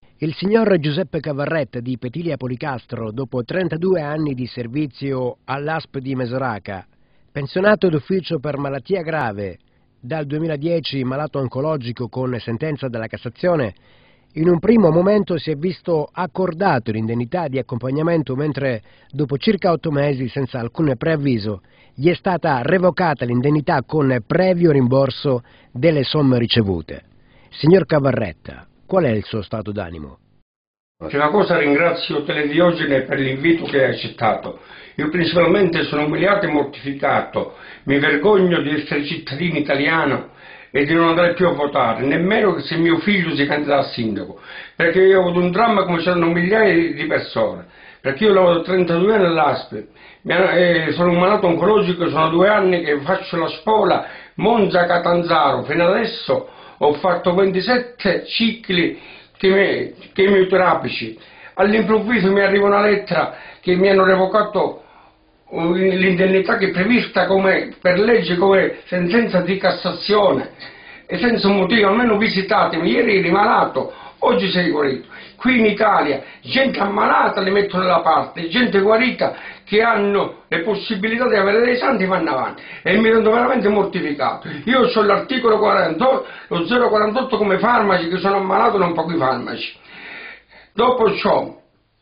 Il signor Giuseppe Cavarretta di Petilia Policastro, dopo 32 anni di servizio all'ASP di Mesoraca, pensionato d'ufficio per malattia grave, dal 2010 malato oncologico con sentenza della Cassazione, in un primo momento si è visto accordato l'indennità di accompagnamento, mentre dopo circa 8 mesi, senza alcun preavviso, gli è stata revocata l'indennità con previo rimborso delle somme ricevute. Signor Cavarretta, qual è il suo stato d'animo? Prima cosa ringrazio Telediogene per l'invito che hai accettato. Io principalmente sono umiliato e mortificato, mi vergogno di essere cittadino italiano e di non andare più a votare, nemmeno se mio figlio si candida a sindaco, perché io ho avuto un dramma come c'erano migliaia di persone, perché io lavoro 32 anni all'ASP, sono un malato oncologico, sono 2 anni che faccio la spola Monza-Catanzaro, fino adesso ho fatto 27 cicli chemioterapici. All'improvviso mi arriva una lettera che mi hanno revocato l'indennità che è prevista come, per legge, come sentenza di Cassazione, e senza un motivo. Almeno visitatemi, ieri eri malato, oggi sei guarito. Qui in Italia gente ammalata li mettono da parte, gente guarita che hanno le possibilità di avere dei santi vanno avanti, e mi rendo veramente mortificato. Io ho l'articolo 48, lo 048 come farmaci, che sono ammalato non pochi farmaci. Dopo ciò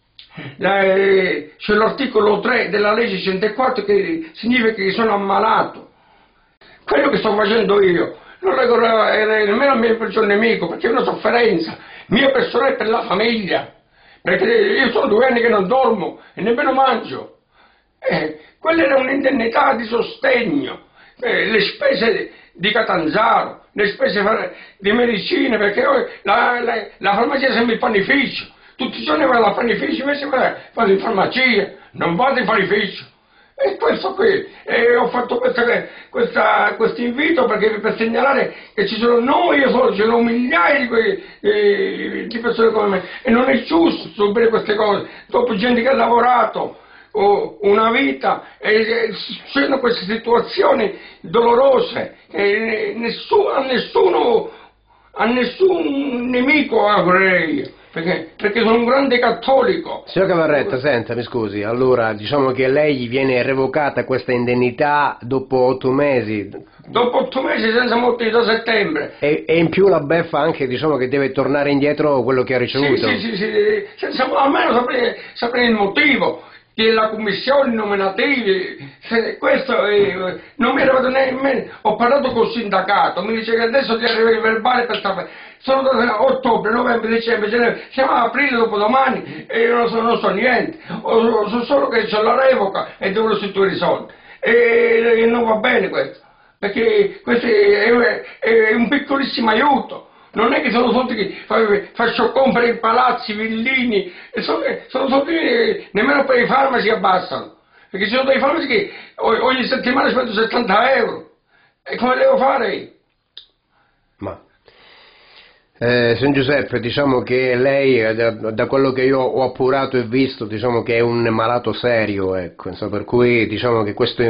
c'è l'articolo 3 della legge 104 che significa che sono ammalato. Quello che sto facendo io non riguarda nemmeno il mio peggior nemico, perché è una sofferenza mia personale per la famiglia, perché io sono 2 anni che non dormo e nemmeno mangio. Quella era un'indennità di sostegno, le spese di Catanzaro, le spese di medicina, perché la farmacia è sempre il panificio. Tutti i giorni vado al panificio, invece vado in farmacia, non vado in panificio. E questo qui, ho fatto questo invito per segnalare che ci sono, non io solo, ci sono migliaia di persone come me, e non è giusto subire queste cose, dopo gente che ha lavorato una vita, e succedono queste situazioni dolorose, e a nessun nemico augurerei io. Perché sono un grande cattolico. Signor Cavarretta, senta, mi scusi, allora diciamo che a lei gli viene revocata questa indennità dopo 8 mesi. Dopo 8 mesi senza morti da settembre. E in più la beffa anche, diciamo, che deve tornare indietro quello che ha ricevuto. Sì, senza almeno sapere il motivo. Che la commissione nominativa, questo non mi è arrivato nemmeno. Ho parlato col sindacato, mi dice che adesso ti arriva il verbale per stare. Sono da ottobre, novembre, dicembre, gennaio, siamo a aprile dopodomani e io non so niente, so solo che c'è la revoca e devo restituire i soldi, e non va bene questo, perché questo è un piccolissimo aiuto. Non è che sono soldi che faccio comprare in palazzi, villini, sono soldi che nemmeno per i farmaci abbassano, perché ci sono dei farmaci che ogni settimana spendo 70 euro, e come devo fare? Ma signor Giuseppe, diciamo che lei, da quello che io ho appurato e visto, diciamo che è un malato serio, ecco, insomma, per cui diciamo che questa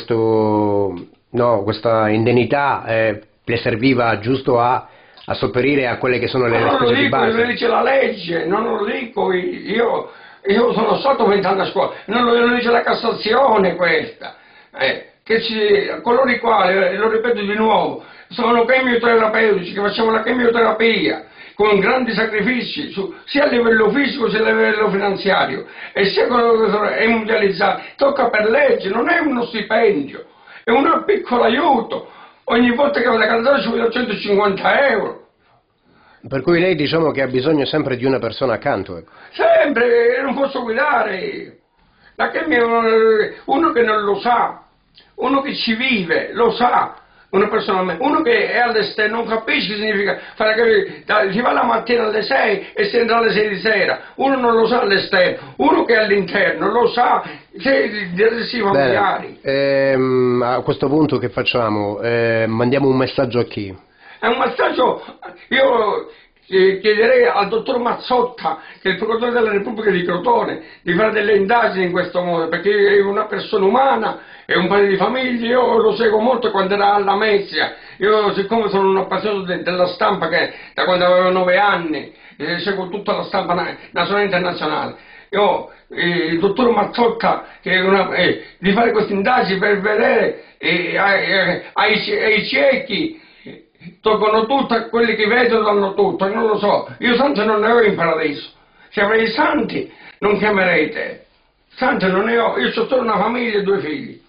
indennità le serviva giusto a sopperire a quelle che sono le spese di base. Non lo dice la legge, non lo dico io sono stato 20 anni a scuola, non lo dice la Cassazione questa, coloro i quali, lo ripeto di nuovo, sono chemioterapeutici, che facciamo la chemioterapia con grandi sacrifici, sia a livello fisico sia a livello finanziario, e sia quello che sono mondializzati, tocca per legge, non è uno stipendio, è un piccolo aiuto. Ogni volta che vado a cantare ci voglio 150 euro. Per cui lei diciamo che ha bisogno sempre di una persona accanto, ecco. Sempre, non posso guidare. Uno che non lo sa, uno che ci vive, lo sa, uno che è all'esterno non capisce che significa si va la mattina alle 6 e si entra alle 6 di sera, uno non lo sa all'esterno, uno che è all'interno lo sa, di adesivi familiari. A questo punto che facciamo? Mandiamo un messaggio a chi? È un messaggio, io chiederei al dottor Mazzotta, che è il procuratore della Repubblica di Crotone, di fare delle indagini in questo modo, perché è una persona umana, è un padre di famiglia, io lo seguo molto quando era alla Lamezia, io siccome sono un appassionato della stampa che da quando avevo 9 anni, seguo tutta la stampa nazionale e internazionale. Io, il dottor Mazzotta, di fare queste indagini per vedere ai ciechi, tolgono tutto, quelli che vedono danno tutto, non lo so, io santi non ne ho in paradiso, se avrei santi non chiamerei te, santi non ne ho, io ho solo una famiglia e 2 figli.